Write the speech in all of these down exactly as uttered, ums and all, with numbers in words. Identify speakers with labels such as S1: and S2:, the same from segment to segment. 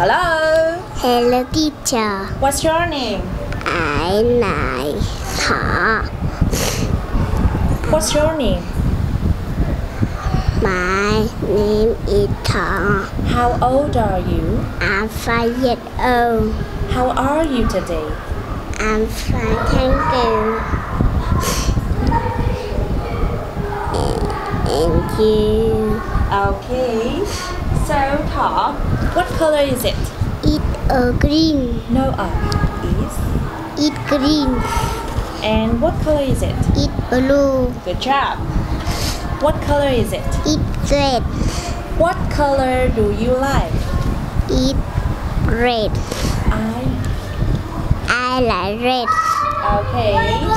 S1: Hello.
S2: Hello, teacher.
S1: What's your name?
S2: I like Thỏ.
S1: What's your name?
S2: My name is Thỏ.
S1: How old are you?
S2: I'm five years old.
S1: How are you today?
S2: I'm fine, thank you. And you?
S1: Okay. So, Thỏ, what color is it?
S2: It's a green.
S1: No, uh, is.
S2: It's green.
S1: And what color is it?
S2: It's blue.
S1: Good job. What color is it?
S2: It's red.
S1: What color do you like?
S2: It's red.
S1: I.
S2: I like red.
S1: Okay.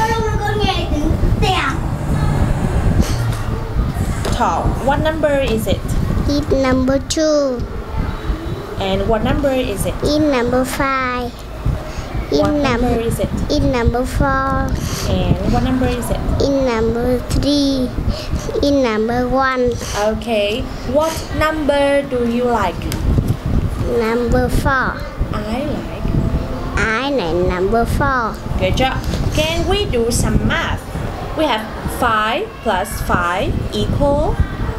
S1: Thỏ, what number is it?
S2: It's number two.
S1: And what number is it?
S2: It's number five. It's
S1: What number
S2: number.
S1: is it?
S2: It's number four.
S1: And what number is it?
S2: It's number three. It's number one.
S1: Okay. What number do you like?
S2: Number four.
S1: I like.
S2: I like number four.
S1: Good job. Can we do some math? We have five plus five equal.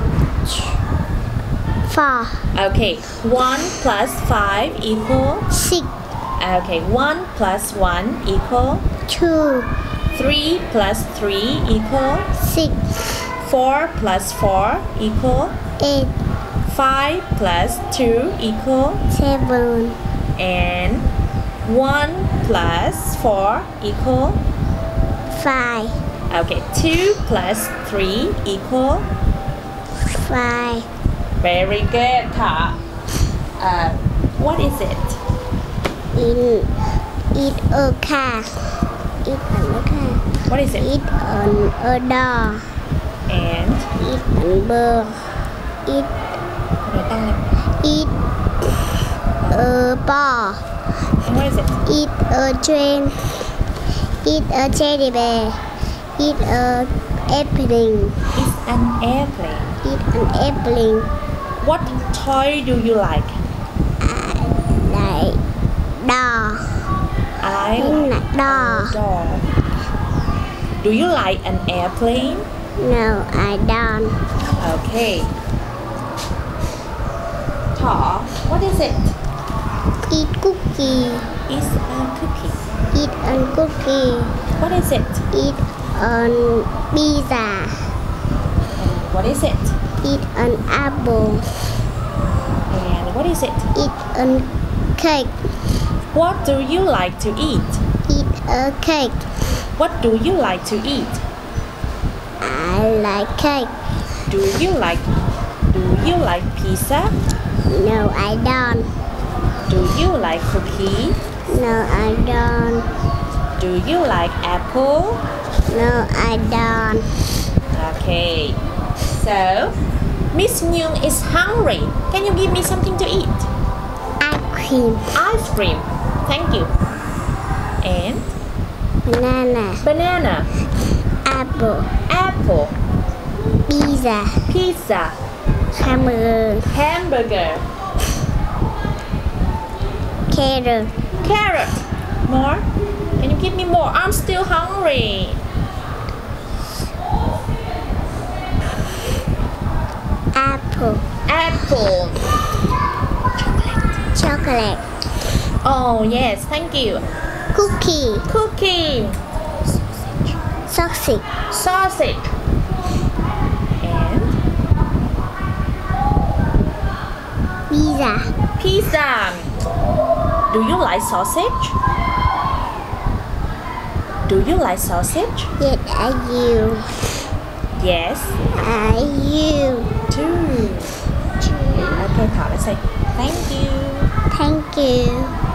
S2: Four.
S1: Okay. one plus five equal.
S2: Six.
S1: Okay. one plus one equal.
S2: Two.
S1: three plus three equal.
S2: Six.
S1: four plus four equal.
S2: Eight.
S1: five plus two equal.
S2: Seven.
S1: And one plus four equal.
S2: Five.
S1: Okay, two plus three equal.
S2: Five.
S1: Very good, Thỏ. Uh, what is it?
S2: In. It's a car. It's a car.
S1: What is it?
S2: It's on a door.
S1: And
S2: It's a bird. It's It's a ball.
S1: and what is it?
S2: It's a train. It's a teddy bear. It's a airplane.
S1: It's an airplane.
S2: It's an airplane.
S1: What toy do you like?
S2: I like doll.
S1: I
S2: It's
S1: like
S2: a doll.
S1: a doll. Do you like an airplane?
S2: No, I don't.
S1: Okay. Thỏ, what is it?
S2: It's cookie.
S1: It's a cookie.
S2: It's a cookie.
S1: What is it?
S2: It's a pizza.
S1: And what is it?
S2: It's an apple.
S1: And what is it?
S2: It's a cake.
S1: What do you like to eat?
S2: It's a cake.
S1: What do you like to eat?
S2: I like cake.
S1: Do you like Do you like pizza?
S2: No, I don't.
S1: Do you like cookie?
S2: No, I don't.
S1: Do you like apple?
S2: No, I don't.
S1: Okay. So, Miss Nyung is hungry. Can you give me something to eat?
S2: Ice cream.
S1: Ice cream. Thank you. And
S2: Banana.
S1: banana,
S2: Apple.
S1: apple,
S2: Pizza.
S1: pizza,
S2: Hamburger.
S1: hamburger,
S2: Carrot.
S1: carrot. More? Can you give me more? I'm still hungry.
S2: Apple.
S1: Apple.
S2: Chocolate.
S1: Oh yes, thank you.
S2: Cookie.
S1: Cookie,
S2: Sausage.
S1: sausage, and
S2: Pizza.
S1: pizza. Do you like sausage? Do you like sausage?
S2: Yes, I do.
S1: Yes.
S2: I do.
S1: Two. Okay, Thỏ, let's say thank you.
S2: Thank you.